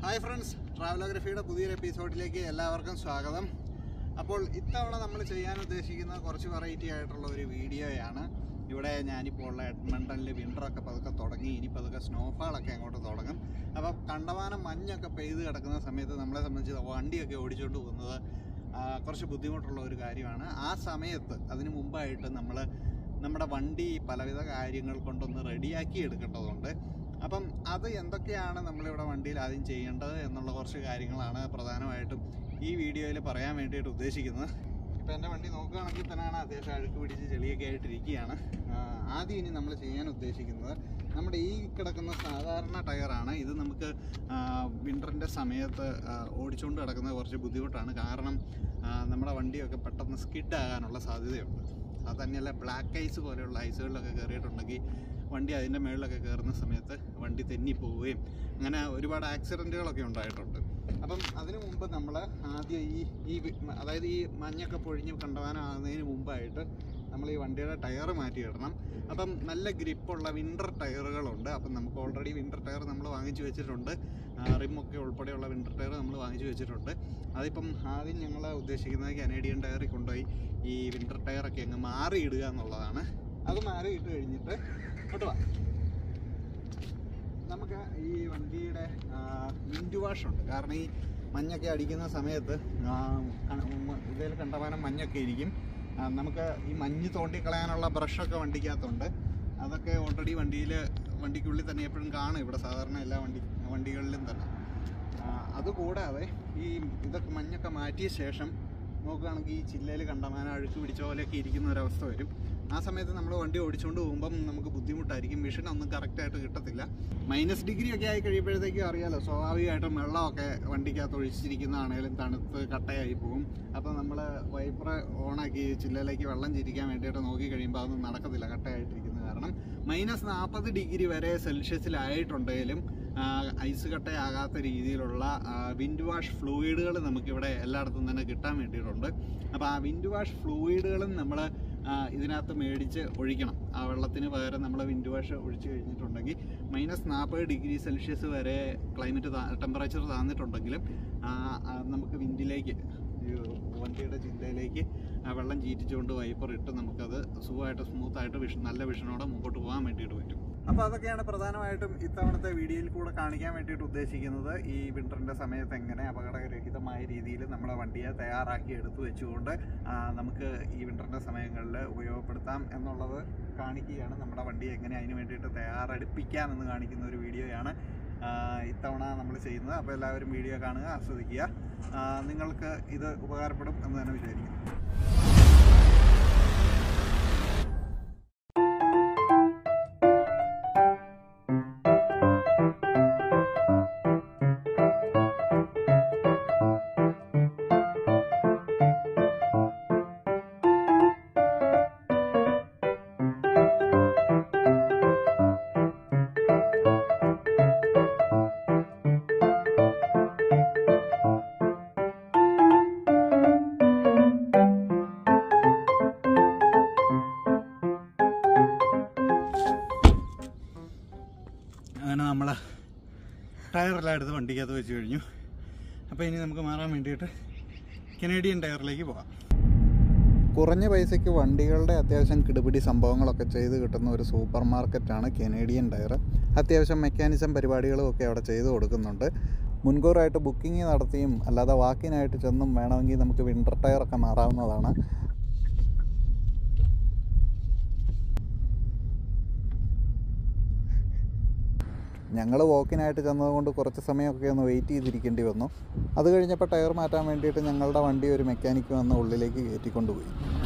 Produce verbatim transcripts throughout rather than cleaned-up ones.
Hi friends, Travelography പുതിയൊരു എപ്പിസോഡിലേക്ക് എല്ലാവർക്കും സ്വാഗതം. അപ്പോൾ ഇത്തവണ നമ്മൾ ചെയ്യാൻ ഉദ്ദേശിക്കുന്ന കുറച്ച് വെറൈറ്റി ആയിട്ടുള്ള ഒരു വീഡിയോയാണ്. ഇവിടെ ഞാനിപ്പോൾ ഉള്ള എഡ്മണ്ടനിൽ വിൻ്ററൊക്കെ പതുക്കെ തുടങ്ങി, ഇനി പതുക്കെ സ്നോഫാളൊക്കെ അങ്ങോട്ട് തുടങ്ങും. അപ്പോൾ കണ്ടമാനം മഞ്ഞൊക്കെ പെയ്ത് കിടക്കുന്ന സമയത്ത് നമ്മളെ സംബന്ധിച്ച് വണ്ടിയൊക്കെ ഓടിച്ചുകൊണ്ട് പോകുന്നത് കുറച്ച് ബുദ്ധിമുട്ടുള്ള ഒരു കാര്യമാണ്. ആ സമയത്ത് അതിന് മുമ്പായിട്ട് നമ്മൾ നമ്മുടെ വണ്ടി പലവിധ കാര്യങ്ങൾ കൊണ്ടൊന്ന് റെഡിയാക്കി എടുക്കേണ്ടതുണ്ട്. അപ്പം അത് എന്തൊക്കെയാണ് നമ്മളിവിടെ വണ്ടിയിൽ ആദ്യം ചെയ്യേണ്ടത് എന്നുള്ള കുറച്ച് കാര്യങ്ങളാണ് പ്രധാനമായിട്ടും ഈ വീഡിയോയിൽ പറയാൻ വേണ്ടിയിട്ട് ഉദ്ദേശിക്കുന്നത്. ഇപ്പം എൻ്റെ വണ്ടി നോക്കുകയാണെങ്കിൽ തന്നെയാണ് അത്യാവശ്യം അഴുക്ക് പിടിച്ച് ചെളിയൊക്കെ ആയിട്ടിരിക്കുകയാണ്. ആദ്യം ഇനി നമ്മൾ ചെയ്യാൻ ഉദ്ദേശിക്കുന്നത് നമ്മുടെ ഈ കിടക്കുന്ന സാധാരണ ടയറാണ്. ഇത് നമുക്ക് വിൻ്ററിൻ്റെ സമയത്ത് ഓടിച്ചുകൊണ്ട് കിടക്കുന്നത് കുറച്ച് ബുദ്ധിമുട്ടാണ്. കാരണം നമ്മുടെ വണ്ടിയൊക്കെ പെട്ടെന്ന് സ്കിഡ് ആകാനുള്ള സാധ്യതയുണ്ട്. അത് തന്നെയല്ല, ബ്ലാക്ക് ഐസ് പോലെയുള്ള ഐസുകളിലൊക്കെ കയറിയിട്ടുണ്ടെങ്കിൽ വണ്ടി അതിൻ്റെ മുകളിലൊക്കെ കയറുന്ന സമയത്ത് വണ്ടി തെന്നിപ്പോവുകയും അങ്ങനെ ഒരുപാട് ആക്സിഡൻറ്റുകളൊക്കെ ഉണ്ടായിട്ടുണ്ട്. അപ്പം അതിനു മുമ്പ് നമ്മൾ ആദ്യം ഈ ഈ അതായത് ഈ മഞ്ഞൊക്കെ പൊഴിഞ്ഞ് കണ്ടവാനാകുന്നതിന് മുമ്പായിട്ട് നമ്മൾ ഈ വണ്ടിയുടെ ടയർ മാറ്റിയിടണം. അപ്പം നല്ല ഗ്രിപ്പുള്ള വിൻ്റർ ടയറുകളുണ്ട്. അപ്പം നമുക്ക് ഓൾറെഡി വിൻ്റർ ടയർ നമ്മൾ വാങ്ങിച്ചു വെച്ചിട്ടുണ്ട്. റിമൊക്കെ ഉൾപ്പെടെയുള്ള വിൻ്റർ ടയർ നമ്മൾ വാങ്ങിച്ചു വെച്ചിട്ടുണ്ട്. അതിപ്പം ആദ്യം ഞങ്ങൾ ഉദ്ദേശിക്കുന്നത് കനേഡിയൻ ടയറിൽ കൊണ്ടുപോയി ഈ വിൻ്റർ ടയറൊക്കെ അങ്ങ് മാറിയിടുക എന്നുള്ളതാണ്. അത് മാറിയിട്ട് കഴിഞ്ഞിട്ട് കേട്ടോ നമുക്ക് ഈ വണ്ടിയുടെ വിൻഡ് വാഷ് ഉണ്ട്. കാരണം ഈ മഞ്ഞൊക്കെ അടിക്കുന്ന സമയത്ത് ഇതിൽ കണ്ടമാനം മഞ്ഞൊക്കെ ഇരിക്കും. നമുക്ക് ഈ മഞ്ഞ് തോണ്ടിക്കളയാനുള്ള ബ്രഷൊക്കെ വണ്ടിക്കകത്തുണ്ട്. അതൊക്കെ ഓൾറെഡി വണ്ടിയിൽ വണ്ടിക്കുള്ളിൽ തന്നെ എപ്പോഴും കാണും, ഇവിടെ സാധാരണ എല്ലാ വണ്ടി വണ്ടികളിലും തന്നെ. അതുകൂടാതെ ഈ ഇതൊക്കെ മഞ്ഞൊക്കെ മാറ്റിയ ശേഷം നോക്കുകയാണെങ്കിൽ ഈ ചില്ലയിൽ കണ്ടമാനം അഴുക്ക് പിടിച്ച പോലെയൊക്കെ ഇരിക്കുന്ന ഒരവസ്ഥ വരും. ആ സമയത്ത് നമ്മൾ വണ്ടി ഓടിച്ചുകൊണ്ട് പോകുമ്പം നമുക്ക് ബുദ്ധിമുട്ടായിരിക്കും. മെഷീൻ ഒന്നും കറക്റ്റായിട്ട് കിട്ടത്തില്ല. മൈനസ് ഡിഗ്രി ഒക്കെ ആയി കഴിയുമ്പോഴത്തേക്കും അറിയാലോ, സ്വാഭാവികമായിട്ടും വെള്ളമൊക്കെ വണ്ടിക്കകത്ത് ഒഴിച്ചിരിക്കുന്നതാണേലും തണുത്ത് കട്ടയായി പോകും. അപ്പോൾ നമ്മൾ വൈപ്പർ ഓണാക്കി ചില്ലയിലേക്ക് വെള്ളം ചിരിക്കാൻ വേണ്ടിയിട്ട് നോക്കി കഴിയുമ്പോൾ അതൊന്നും നടക്കത്തില്ല, കട്ടയായിട്ടിരിക്കുന്നത് കാരണം. മൈനസ് നാൽപ്പത് ഡിഗ്രി വരെ സെൽഷ്യസിലായിട്ടുണ്ടെങ്കിലും ഐസ് കട്ടയാകാത്ത രീതിയിലുള്ള വിൻഡ് വാഷ് ഫ്ലൂയിഡുകൾ നമുക്കിവിടെ എല്ലായിടത്തും തന്നെ കിട്ടാൻ വേണ്ടിയിട്ടുണ്ട്. അപ്പോൾ ആ വിൻഡ് വാഷ് ഫ്ലൂയിഡുകളും നമ്മൾ ഇതിനകത്ത് മേടിച്ച് ഒഴിക്കണം. ആ വെള്ളത്തിന് പകരം നമ്മൾ വിൻഡ് വാഷ് ഒഴിച്ച് കഴിഞ്ഞിട്ടുണ്ടെങ്കിൽ മൈനസ് നാൽപ്പത് ഡിഗ്രി സെൽഷ്യസ് വരെ ക്ലൈമറ്റ് ടെമ്പറേച്ചർ താന്നിട്ടുണ്ടെങ്കിലും നമുക്ക് വിൻഡിലേക്ക് വണ്ടിയുടെ ചിന്തയിലേക്ക് വെള്ളം ചീറ്റിച്ചുകൊണ്ട് വൈപ്പർ ഇട്ട് നമുക്കത് സുഖമായിട്ട് സ്മൂത്തായിട്ട് വിഷൻ നല്ല വിഷനോടെ മുമ്പോട്ട് പോകാൻ വേണ്ടിയിട്ട് പറ്റും. അപ്പോൾ അതൊക്കെയാണ് പ്രധാനമായിട്ടും ഇത്തവണത്തെ വീഡിയോയിൽ കൂടെ കാണിക്കാൻ വേണ്ടിയിട്ട് ഉദ്ദേശിക്കുന്നത്. ഈ വിൻ്ററിൻ്റെ സമയത്ത് എങ്ങനെ അപകടരഹിതമായ രീതിയിൽ നമ്മളെ വണ്ടിയെ തയ്യാറാക്കി എടുത്തു വെച്ചുകൊണ്ട് നമുക്ക് ഈ വിൻ്ററിൻ്റെ സമയങ്ങളിൽ ഉപയോഗപ്പെടുത്താം എന്നുള്ളത് കാണിക്കുകയാണ്. നമ്മുടെ വണ്ടി എങ്ങനെ അതിന് വേണ്ടിയിട്ട് തയ്യാറെടുപ്പിക്കാമെന്ന് കാണിക്കുന്ന ഒരു വീഡിയോയാണ് ഇത്തവണ നമ്മൾ ചെയ്യുന്നത്. അപ്പോൾ എല്ലാവരും വീഡിയോ കാണുക, ആസ്വദിക്കുക. നിങ്ങൾക്ക് ഇത് ഉപകാരപ്പെടും എന്ന് തന്നെ വിചാരിക്കുന്നു. അങ്ങനെ നമ്മൾ ടയറെല്ലാം എടുത്ത് വണ്ടിക്കകത്ത് വെച്ച് കഴിഞ്ഞു. അപ്പോൾ ഇനി നമുക്ക് മാറാൻ വേണ്ടിയിട്ട് കനേഡിയൻ ടയറിലേക്ക് പോകാം. കുറഞ്ഞ പൈസയ്ക്ക് വണ്ടികളുടെ അത്യാവശ്യം കിടുപിടി സംഭവങ്ങളൊക്കെ ചെയ്ത് കിട്ടുന്ന ഒരു സൂപ്പർ മാർക്കറ്റാണ് കനേഡിയൻ ടയർ. അത്യാവശ്യം മെക്കാനിസം പരിപാടികളും ഒക്കെ അവിടെ ചെയ്ത് കൊടുക്കുന്നുണ്ട്. മുൻകൂറായിട്ട് ബുക്കിംഗ് നടത്തിയും അല്ലാതെ വാക്കിനായിട്ട് ചെന്നും വേണമെങ്കിൽ നമുക്ക് വിൻ്റർ ടയറൊക്കെ മാറാവുന്നതാണ്. ഞങ്ങൾ വോക്കിനായിട്ട് ചെന്നതുകൊണ്ട് കുറച്ച് സമയമൊക്കെ ഒന്ന് വെയിറ്റ് ചെയ്തിരിക്കേണ്ടി വന്നു. അത് കഴിഞ്ഞപ്പോൾ ടയർ മാറ്റാൻ വേണ്ടിയിട്ട് ഞങ്ങളുടെ വണ്ടി ഒരു മെക്കാനിക്ക് വന്ന് ഉള്ളിലേക്ക് കയറ്റിക്കൊണ്ടുപോയി.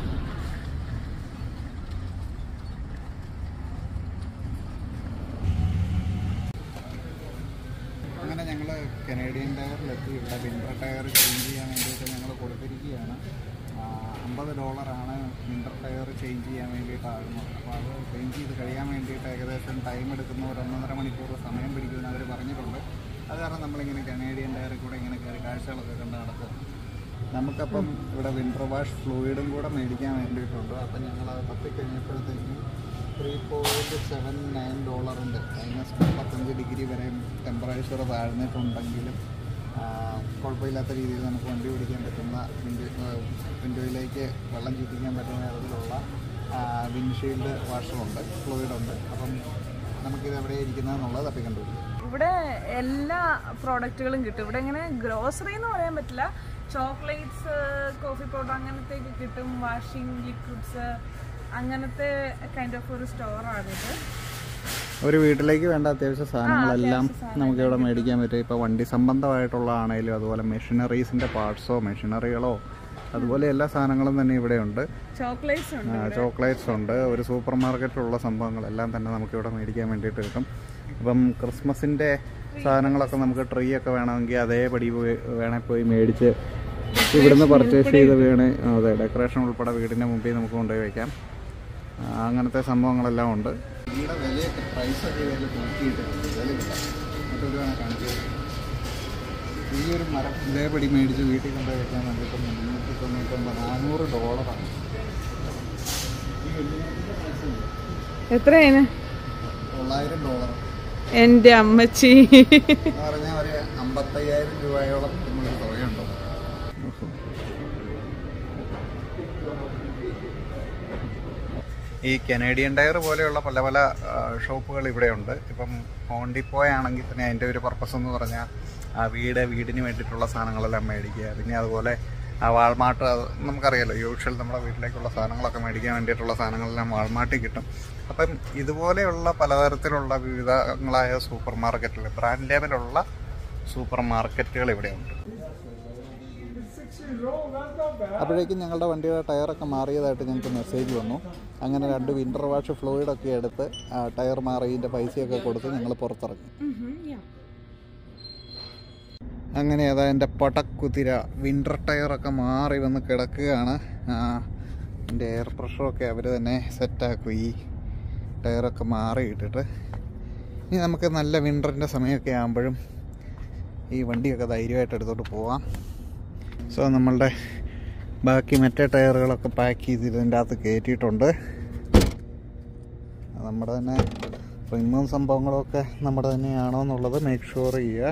അങ്ങനെ ഞങ്ങൾ കനേഡിയൻ ടയറിലെത്തി. ഇവിടെ വിൻ്റർ ടയർ ചേഞ്ച് ചെയ്യാൻ വേണ്ടിയിട്ട് ഞങ്ങൾ കൊടുത്തിരിക്കുകയാണ്. അമ്പത് ഡോളറാണ് വിൻ്റർ ടയർ ചേഞ്ച് ചെയ്യാൻ വേണ്ടിയിട്ടാകുന്നത്. അപ്പോൾ അത് ചേഞ്ച് ചെയ്ത് കഴിയാൻ വേണ്ടിയിട്ട് ഏകദേശം ടൈം എടുക്കുന്ന ഒരു ഒന്നൊന്നര മണിക്കൂർ സമയം പിടിക്കുമെന്ന് അവർ പറഞ്ഞിട്ടുണ്ട്. അത് കാരണം നമ്മളിങ്ങനെ കനേഡിയൻ ടയറിൽ കൂടെ ഇങ്ങനെ കയറി കാഴ്ചകളൊക്കെ കണ്ട് നടക്കും. നമുക്കപ്പം ഇവിടെ വിൻ്റർ വാഷ് ഫ്ലൂയിഡും കൂടെ മേടിക്കാൻ വേണ്ടിയിട്ടുണ്ട്. അപ്പം ഞങ്ങളത് തപ്പിക്കഴിഞ്ഞപ്പോഴത്തേക്കും ത്രീ പോയിൻറ്റ് സെവൻ നയൻ ഡോളറുണ്ട്. മൈനസ് മുപ്പത്തഞ്ച് ഡിഗ്രി വരെ ടെമ്പറേച്ചർ താഴ്ന്നിട്ടുണ്ടെങ്കിലും കുഴപ്പമില്ലാത്ത രീതിയിൽ നമുക്ക് വണ്ടി ഓടിക്കാൻ പറ്റുന്ന വിൻഡോ വിൻഡോയിലേക്ക് വെള്ളം ചുറ്റിക്കാൻ പറ്റുന്ന തരത്തിലുള്ള വിൻഷീൽഡ് വാഷറുണ്ട്, ഫ്ലൂയിഡുണ്ട്. അപ്പം നമുക്കിത് എവിടെ ഇരിക്കുന്നതെന്നുള്ളത് തപ്പി കണ്ടുപിടിക്കും. ഇവിടെ എല്ലാ പ്രോഡക്റ്റുകളും കിട്ടും. ഇവിടെ ഇങ്ങനെ ഗ്രോസറി എന്ന് പറയാൻ പറ്റില്ല, ചോക്ലേറ്റ്സ്, കോഫി പൗഡർ അങ്ങനത്തെയൊക്കെ കിട്ടും, വാഷിംഗ് ലിക്വിഡ്സ്, അങ്ങനത്തെ കൈൻഡ് ഓഫ് ഒരു സ്റ്റോറാണിത്. ഒരു വീട്ടിലേക്ക് വേണ്ട അത്യാവശ്യ സാധനങ്ങളെല്ലാം നമുക്കിവിടെ മേടിക്കാൻ പറ്റും. ഇപ്പോൾ വണ്ടി സംബന്ധമായിട്ടുള്ള ആണെങ്കിലും അതുപോലെ മെഷീനറീസിൻ്റെ പാർട്സോ മെഷീനറികളോ അതുപോലെ എല്ലാ സാധനങ്ങളും തന്നെ ഇവിടെയുണ്ട്. ചോക്ലേറ്റ്സ് ഉണ്ട്, ചോക്ലേറ്റ്സ് ഉണ്ട്. ഒരു സൂപ്പർ മാർക്കറ്റിലുള്ള സംഭവങ്ങളെല്ലാം തന്നെ നമുക്കിവിടെ മേടിക്കാൻ വേണ്ടിയിട്ട് കിട്ടും. അപ്പം ക്രിസ്മസിൻ്റെ സാധനങ്ങളൊക്കെ നമുക്ക് ട്രീ ഒക്കെ വേണമെങ്കിൽ അതേപടി വേണേൽ പോയി മേടിച്ച് ഇവിടുന്ന് പർച്ചേസ് ചെയ്ത് വീണ് അതെ ഡെക്കറേഷൻ ഉൾപ്പെടെ വീടിൻ്റെ മുമ്പിൽ നമുക്ക് കൊണ്ടുപോയി വയ്ക്കാം. അങ്ങനത്തെ സംഭവങ്ങളെല്ലാം ഉണ്ട്. വീടിൻ്റെ വിലയൊക്കെ പ്രൈസൊക്കെ ഇതിൽ നോക്കിയിട്ട് വില കിട്ടാം. മറ്റൊരു വേണം കാണിച്ചു. ഈ ഒരു മരം ഇതേപടി മേടിച്ച് വീട്ടിൽ കൊണ്ടുപോയി വയ്ക്കാൻ വേണ്ടിയിട്ട് മുന്നൂറ്റി തൊണ്ണൂറ്റൊമ്പത് നാനൂറ് ഡോളറാണ്. ഈ വലിയ പ്രൈസ് എത്രയാണ്? തൊള്ളായിരം ഡോളർ. എൻ്റെ അമ്മച്ചി എന്ന് പറഞ്ഞാൽ ഒരു അമ്പത്തയ്യായിരം രൂപയോളം കിട്ടുന്ന തുകയുണ്ടോ. ഈ കനേഡിയൻ ടയർ പോലെയുള്ള പല പല ഷോപ്പുകൾ ഇവിടെയുണ്ട്. ഇപ്പം ഹോം ഡിപ്പോ ആണെങ്കിൽ തന്നെ അതിൻ്റെ ഒരു പർപ്പസ് എന്ന് പറഞ്ഞാൽ ആ വീട് വീടിന് വേണ്ടിയിട്ടുള്ള സാധനങ്ങളെല്ലാം മേടിക്കുക. പിന്നെ അതുപോലെ ആ വാൾമാർട്ട് നമുക്കറിയാലോ, യൂഷ്വൽ നമ്മുടെ വീട്ടിലേക്കുള്ള സാധനങ്ങളൊക്കെ മേടിക്കാൻ വേണ്ടിയിട്ടുള്ള സാധനങ്ങളെല്ലാം വാൾമാർട്ടിൽ കിട്ടും. അപ്പം ഇതുപോലെയുള്ള പലതരത്തിലുള്ള വിവിധങ്ങളായ സൂപ്പർ മാർക്കറ്റുകൾ, ബ്രാൻഡ് ലെവലുള്ള സൂപ്പർ മാർക്കറ്റുകൾ ഇവിടെയുണ്ട്. അപ്പോഴേക്കും ഞങ്ങളുടെ വണ്ടിയുടെ ടയറൊക്കെ മാറിയതായിട്ട് ഞങ്ങൾക്ക് മെസ്സേജ് വന്നു. അങ്ങനെ രണ്ട് വിൻ്റർ വാഷ് ഫ്ലൂയിഡൊക്കെ എടുത്ത് ടയർ മാറിയതിൻ്റെ പൈസയൊക്കെ കൊടുത്ത് ഞങ്ങൾ പുറത്തിറങ്ങി. അങ്ങനെ അതാ എൻ്റെ പടക്കുതിര വിൻ്റർ ടയറൊക്കെ മാറി വന്ന് കിടക്കുകയാണ്. എൻ്റെ എയർ പ്രഷറൊക്കെ അവർ തന്നെ സെറ്റാക്കും. ഈ ടയറൊക്കെ മാറി ഇട്ടിട്ട് ഇനി നമുക്ക് നല്ല വിൻ്ററിൻ്റെ സമയമൊക്കെ ആകുമ്പോഴും ഈ വണ്ടിയൊക്കെ ധൈര്യമായിട്ട് എടുത്തോട്ട് പോവാം. സോ നമ്മളുടെ ബാക്കി മറ്റേ ടയറുകളൊക്കെ പാക്ക് ചെയ്ത് ഇതിൻ്റെ അകത്ത് കയറ്റിയിട്ടുണ്ട്. നമ്മുടെ തന്നെ റിമും സംഭവങ്ങളൊക്കെ നമ്മുടെ തന്നെയാണോ എന്നുള്ളത് മേക്ക് ഷുവർ ചെയ്യുക.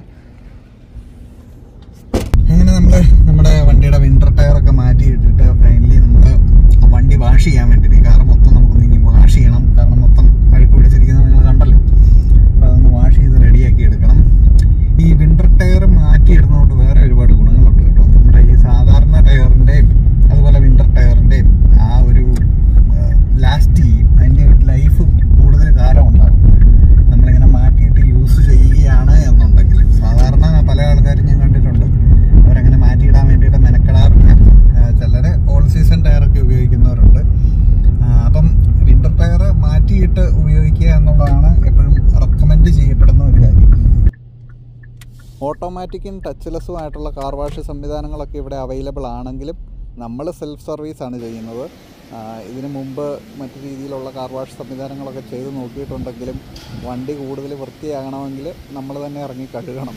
അങ്ങനെ നമ്മൾ നമ്മുടെ വണ്ടിയുടെ വിൻ്റർ ടയറൊക്കെ മാറ്റിയിട്ടിട്ട് ഫൈനലി നമ്മൾ വണ്ടി വാഷ് ചെയ്യാൻ വേണ്ടിയിട്ട്, കാർ മൊത്തം നമുക്കൊന്ന് ഇനി വാഷ് ചെയ്യണം. കാരണം മൊത്തം അഴുക്ക് പിടിച്ചിരിക്കുന്നത് നിങ്ങൾ കണ്ടല്ലോ. അപ്പോൾ അതൊന്ന് വാഷ് ചെയ്ത് റെഡിയാക്കി എടുക്കണം. ഈ വിൻ്റർ ടയർ മാറ്റിയിടുന്നതുകൊണ്ട് വേറെ ഒരുപാട് ഗുണങ്ങളുണ്ട് കേട്ടോ. നമ്മുടെ ഈ സാധാരണ ടയറിൻ്റെയും അതുപോലെ വിൻ്റർ ടയറിൻ്റെയും ആ ഒരു ലാസ്റ്റ് ചെയ്യും, അതിൻ്റെ ലൈഫ് കൂടുതൽ കാലം ഉണ്ടാകും നമ്മളിങ്ങനെ മാറ്റിയിട്ട് യൂസ് ചെയ്യുകയാണ് എന്നുണ്ടെങ്കിൽ. സാധാരണ പല ആൾക്കാരും ഞാൻ കണ്ടിട്ടുണ്ട് അവരങ്ങനെ മാറ്റിയിടാൻ വേണ്ടിയിട്ട് മെനക്കെടാറില്ല. ചിലർ ഓൾ സീസൺ ടയറൊക്കെ ഉപയോഗിക്കുന്നവരുണ്ട്. അപ്പം വിൻ്റർ ടയർ മാറ്റിയിട്ട് ഉപയോഗിക്കുക എന്നുള്ളതാണ് എപ്പോഴും റെക്കമെൻഡ് ചെയ്യപ്പെടുന്ന ഒരു കാര്യം. ഓട്ടോമാറ്റിക്കും ടച്ച്ലെസ്സും ആയിട്ടുള്ള കാർ വാഷ് സംവിധാനങ്ങളൊക്കെ ഇവിടെ അവൈലബിൾ ആണെങ്കിലും നമ്മൾ സെൽഫ് സർവീസാണ് ചെയ്യുന്നത്. ഇതിനു മുമ്പ് മറ്റു രീതിയിലുള്ള കാർ വാഷ് സംവിധാനങ്ങളൊക്കെ ചെയ്ത് നോക്കിയിട്ടുണ്ടെങ്കിലും വണ്ടി കൂടുതൽ വൃത്തിയാകണമെങ്കിൽ നമ്മൾ തന്നെ ഇറങ്ങി കഴുകണം.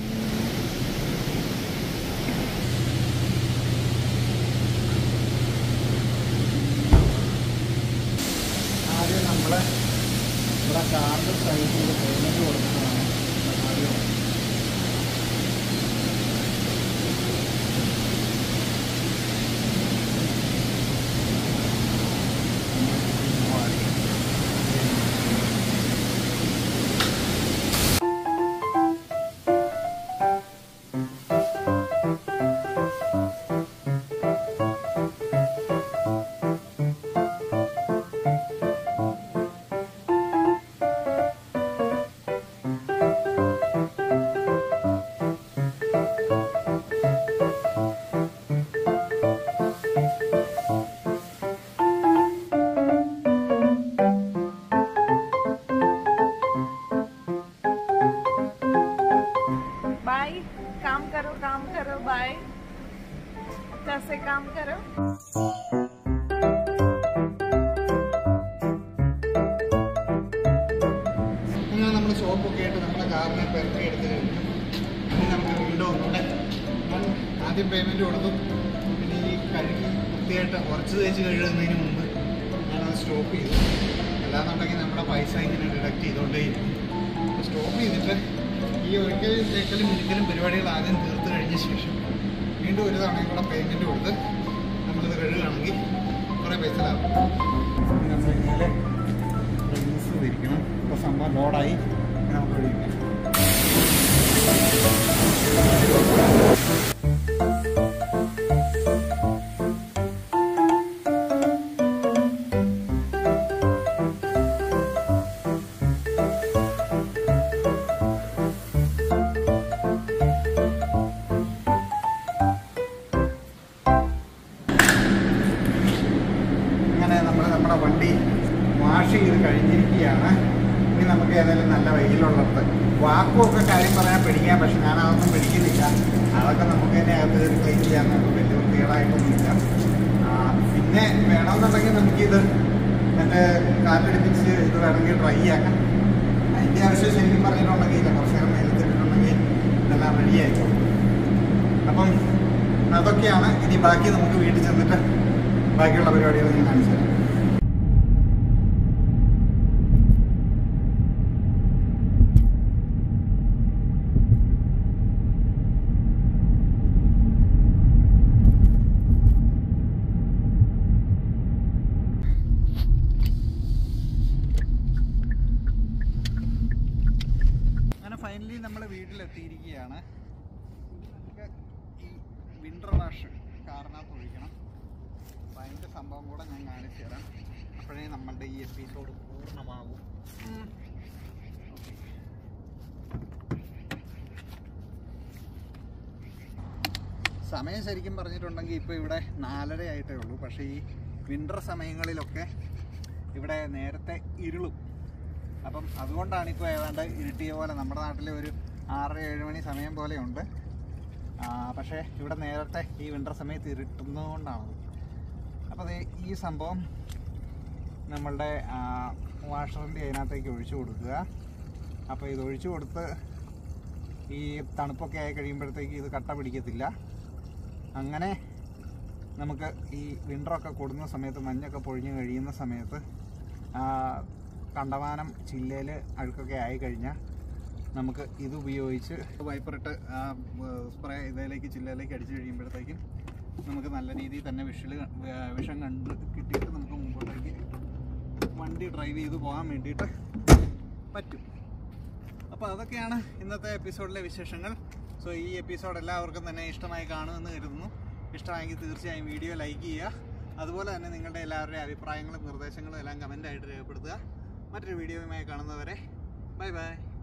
ആദ്യം നമ്മൾ ഇവിടെ കാറിൻ്റെ സൈഡിൽ പേയ്മെൻറ്റ് കൊടുക്കുന്നതാണ് ആദ്യം. से काम करो. അങ്ങനെ നമ്മൾ ഷോപ്പൊക്കെ ആയിട്ട് നമ്മുടെ കാറിനെ പെരട്ടി എടുത്ത് കഴിഞ്ഞു. ഇനി നമുക്ക് വീണ്ടും ഒന്നുകൂടെ ആദ്യം പേയ്മെൻറ്റ് കൊടുത്തു. പിന്നെ ഈ കഴുകി വൃത്തിയായിട്ട് കുറച്ച് തേച്ച് കഴുകുന്നതിന് മുമ്പ് ഞാനത് സ്റ്റോപ്പ് ചെയ്തു. അല്ലാന്നുണ്ടെങ്കിൽ നമ്മുടെ പൈസ ഇങ്ങനെ ഡിഡക്റ്റ് ചെയ്തുകൊണ്ടേയിരിക്കും. സ്റ്റോപ്പ് ചെയ്തിട്ട് ഈ ഒരിക്കലും തേക്കലും മിനിക്കലും പരിപാടികൾ ആദ്യം തീർത്ത് കഴിഞ്ഞ ശേഷം വീണ്ടും ഒരു തവണയും കൂടെ പേയ്മെൻറ്റ് കൊടുത്ത് നമ്മളിത് കഴുകുകയാണെങ്കിൽ കുറേ പൈസ ലാഭം. നമ്മൾ ഇങ്ങനെ ഡ്രിങ്ക്സ് തിരിക്കണം. ഇപ്പോൾ സംഭവം ലോഡായി നമുക്ക് കഴിക്കാം. നമ്മുടെ വണ്ടി വാഷ് ചെയ്ത് കഴിഞ്ഞിരിക്കുകയാണ്. ഇനി നമുക്ക് ഏതായാലും നല്ല വെയിലുള്ളത് വാക്കുമൊക്കെ കാര്യം പറയാൻ പിടിക്കാം. പക്ഷെ ഞാൻ അതൊന്നും പിടിക്കുന്നില്ല. അതൊക്കെ നമുക്ക് തന്നെ അകത്ത് കയറി ക്ലീൻ ചെയ്യാൻ വലിയ വൃത്തികേടായിട്ടൊന്നുമില്ല. പിന്നെ വേണമെന്നുണ്ടെങ്കിൽ നമുക്കിത് എൻ്റെ കാറ്റടിപ്പിച്ച് ഇത് വേണമെങ്കിൽ ഡ്രൈ ആക്കാം. അതിൻ്റെ ആവശ്യം ശരിക്കും പറഞ്ഞിട്ടുണ്ടെങ്കിൽ ഇല്ല. കുറച്ച് നേരം വെയിലത്തിട്ടുണ്ടെങ്കിൽ ഇതെല്ലാം റെഡിയായിരിക്കും. അപ്പം അതൊക്കെയാണ്. ഇനി ബാക്കി നമുക്ക് വീട്ടിൽ ചെന്നിട്ട് ബാക്കിയുള്ള പരിപാടികൾ ഞാൻ കാണിച്ചു തരാം. ഫൈനലി നമ്മൾ വീട്ടിലെത്തിയിരിക്കുകയാണ്. നമുക്ക് ഈ വിൻ്റർ വാഷ് കാറിനകത്ത് ഒഴിക്കണം. അപ്പോൾ അതിൻ്റെ സംഭവം കൂടെ ഞാൻ കാണിച്ചു തരാം. അപ്പോഴേ നമ്മളുടെ ഈ എപ്പിസോഡ് പൂർണ്ണമാകും. സമയം ശരിക്കും പറഞ്ഞിട്ടുണ്ടെങ്കിൽ ഇപ്പോൾ ഇവിടെ നാലര ആയിട്ടേ ഉള്ളൂ. പക്ഷേ ഈ വിൻ്റർ സമയങ്ങളിലൊക്കെ ഇവിടെ നേരത്തെ ഇരുളും. അപ്പം അതുകൊണ്ടാണ് ഇപ്പോൾ ഏതാണ്ട് ഇരുട്ടിയ പോലെ. നമ്മുടെ നാട്ടിൽ ഒരു ആറര ഏഴ് മണി സമയം പോലെയുണ്ട്. പക്ഷേ ഇവിടെ നേരത്തെ ഈ വിൻ്റർ സമയത്ത് ഇരുട്ടുന്നതുകൊണ്ടാണത്. അപ്പോൾ ഈ സംഭവം നമ്മളുടെ വാഷറിൻ്റെ അതിനകത്തേക്ക് ഒഴിച്ചു കൊടുക്കുക. അപ്പോൾ ഇത് ഒഴിച്ചു കൊടുത്ത് ഈ തണുപ്പൊക്കെ ആയി കഴിയുമ്പോഴത്തേക്ക് ഇത് കട്ട പിടിക്കത്തില്ല. അങ്ങനെ നമുക്ക് ഈ വിൻ്ററൊക്കെ കൊടുന്ന സമയത്ത് മഞ്ഞൊക്കെ പൊഴിഞ്ഞ് കഴിയുന്ന സമയത്ത് കണ്ടമാനം ചില്ലയിൽ അഴുക്കൊക്കെ ആയിക്കഴിഞ്ഞാൽ നമുക്ക് ഇത് ഉപയോഗിച്ച് വൈപ്പറിട്ട് സ്പ്രേ ഇതിലേക്ക് ചില്ലയിലേക്ക് അടിച്ചു കഴിയുമ്പോഴത്തേക്കും നമുക്ക് നല്ല രീതിയിൽ തന്നെ വിഷൽ വിഷം കണ്ട് കിട്ടിയിട്ട് നമുക്ക് മുമ്പോട്ടേക്ക് വണ്ടി ഡ്രൈവ് ചെയ്ത് പോകാൻ വേണ്ടിയിട്ട് പറ്റും. അപ്പോൾ അതൊക്കെയാണ് ഇന്നത്തെ എപ്പിസോഡിലെ വിശേഷങ്ങൾ. സോ ഈ എപ്പിസോഡ് എല്ലാവർക്കും തന്നെ ഇഷ്ടമായി കാണുമെന്ന് കരുതുന്നു. ഇഷ്ടമായെങ്കിൽ തീർച്ചയായും വീഡിയോ ലൈക്ക് ചെയ്യുക. അതുപോലെ തന്നെ നിങ്ങളുടെ എല്ലാവരുടെയും അഭിപ്രായങ്ങളും നിർദ്ദേശങ്ങളും എല്ലാം കമൻ്റായിട്ട് രേഖപ്പെടുത്തുക. മറ്റൊരു വീഡിയോയുമായി കാണുന്നവരെ ബൈ ബൈ.